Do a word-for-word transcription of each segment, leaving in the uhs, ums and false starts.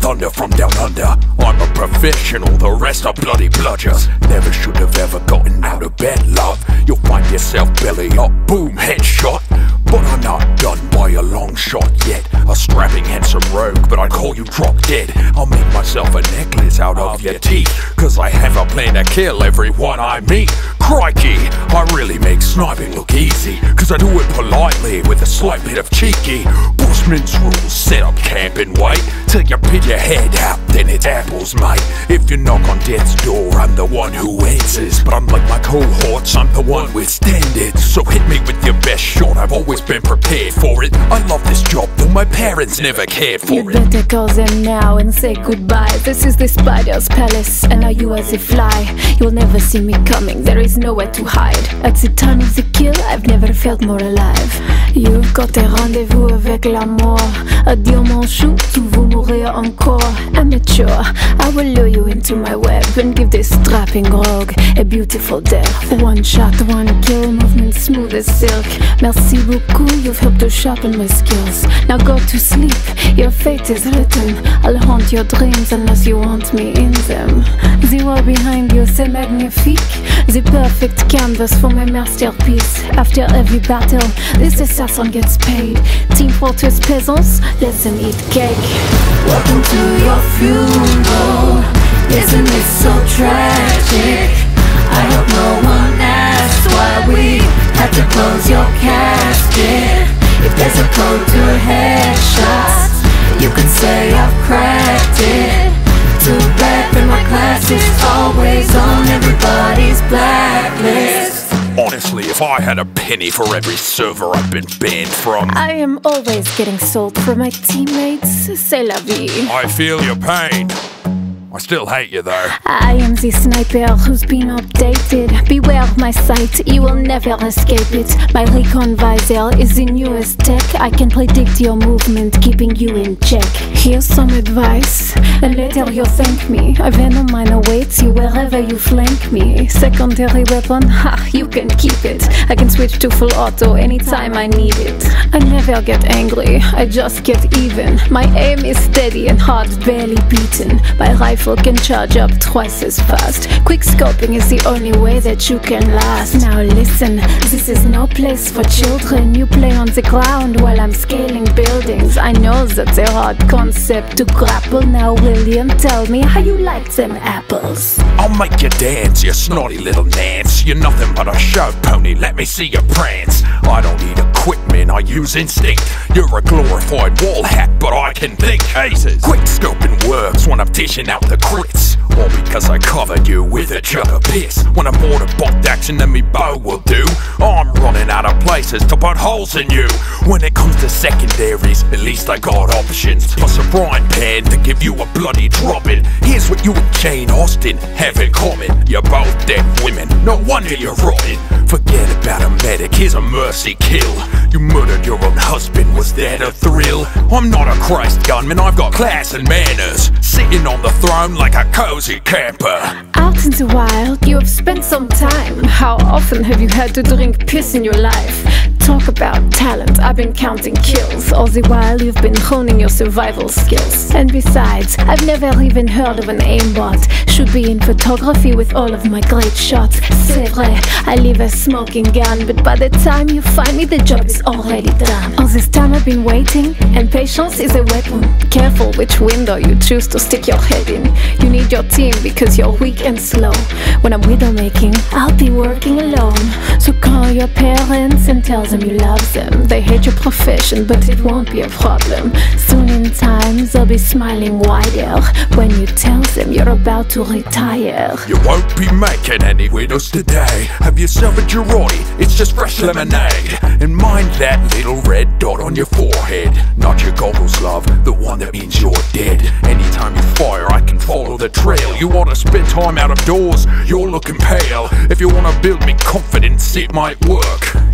thunder from down under. I'm a professional, the rest are bloody bludgers. Never should have ever gotten out of bed, love. You'll find yourself belly up, boom, headshot. But I'm not done by a long shot yet. A strapping handsome rogue, but I call you drop dead. I'll make myself a necklace out of your teeth, cause I have a plan to kill everyone I meet. Crikey, I really make sniping look easy, cause I do it politely with a slight bit of cheeky. Bushman's rules, set up camp and wait till you pit your head out, then it's apples, mate. If you knock on death's door, I'm the one who answers. But unlike my cohorts, I'm the one with standards. So hit me with your best shot, I've always been prepared for it. I love this job, though my parents never cared for you it. You better call them now and say goodbye. This is the spider's palace, and now you as a fly. You'll never see me coming, there is nowhere to hide. At the time of the kill, I've never felt more alive. You've got a rendezvous avec la mort. Adieu mon chou, tu veux mourir encore. Amateur, I will lure you into my web and give this strapping rogue a beautiful death. One shot, one kill, movement smooth as silk. Merci beaucoup, you've helped to sharpen my skills. Now go to sleep, your fate is written. I'll haunt your dreams unless you want me in them. The wall behind you, c'est magnifique. The perfect canvas for my masterpiece. After every battle, this assassin gets paid. Team Fortress peasants, let them eat cake. Welcome to your funeral. Isn't it so tragic? I hope no one asks why we had to close your casket. If there's a code to headshots, you can say I've cracked it. Too bad, but my class is always on everybody's blacklist. Honestly, if I had a penny for every server I've been banned from. I am always getting sold for my teammates. C'est la vie. I feel your pain. I still hate you though. I am the sniper who's been updated. Beware of my sight, you will never escape it. My recon visor is the newest tech. I can predict your movement, keeping you in check. Here's some advice, and later you'll thank me. A venom mine awaits you wherever you flank me. Secondary weapon, ha, you can keep it. I can switch to full auto anytime I need it. I never get angry, I just get even. My aim is steady and heart barely beaten. My rifle can charge up twice as fast. Quick scoping is the only way that you can last. Now listen, this is no place for children. You play on the ground while I'm scaling buildings. I know that's a hard concept to grapple. Now William, tell me how you like them apples. I'll make you dance, you snotty little Nance. You're nothing but a show pony, let me see you prance. I don't need equipment, I use instinct. You're a glorified wall hack, but I can think. Cases. Quick scoping works when I'm dishing out the crits. All because I covered you with a jug of piss. When I'm bored of bolt action, then me bow will do. I'm running out of places to put holes in you. When it comes to secondaries, at least I got options. Plus a frying pan to give you a bloody dropping. Here's what you and Jane Austen have in common. You're both dead women, no wonder you're rotting. Forget about a medic, here's a mercy kill. You murdered your own husband, was that a thrill? I'm not a Christ gunman, I've got class and manners. Sitting on the throne like a cozy camper. Out in the wild, you have spent some time. How often have you had to drink piss in your life? Talk about talent, I've been counting kills. All the while you've been honing your survival skills. And besides, I've never even heard of an aimbot. Should be in photography with all of my great shots. C'est vrai, I leave a smoking gun, but by the time you find me the job is already done. All this time I've been waiting, and patience is a weapon. Careful which window you choose to stick your head in. You need your team because you're weak and slow. When I'm widow making, I'll be working alone. So call your parents and tell them you love them. They hate your profession, but it won't be a problem. Soon in time, they'll be smiling wider when you tell them you're about to retire. You won't be making any widows today. Have yourself a Girardi, it's just fresh lemonade. And mind that little red dot on your forehead. Not your goggles, love, the one that means you're dead. Anytime you fire, I can follow the trail. You wanna spend time out of doors, you're looking pale. If you wanna build me confidence, it might work.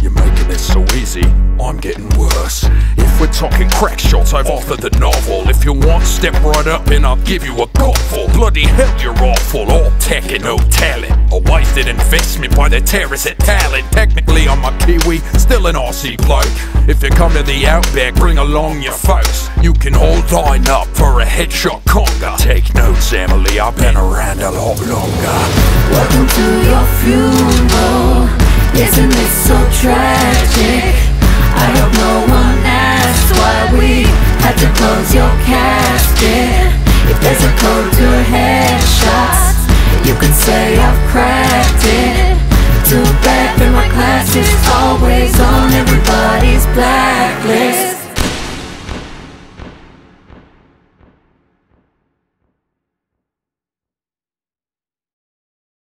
You're making this so easy, I'm getting worse. If we're talking crack shots, I've authored the novel. If you want, step right up and I'll give you a gobful. Bloody hell, you're awful, all tech and no talent. A wasted investment by the terrorists at talent. Technically I'm a Kiwi, still an Aussie bloke. If you come to the Outback, bring along your folks. You can all line up for a headshot conga. Take notes, Emily, I've been around a lot longer. Welcome to your funeral. Isn't this so tragic? I hope no one asks why we had to close your casket. If there's a code to headshots, you can say I've cracked it. Too bad that my class is always on everybody's black.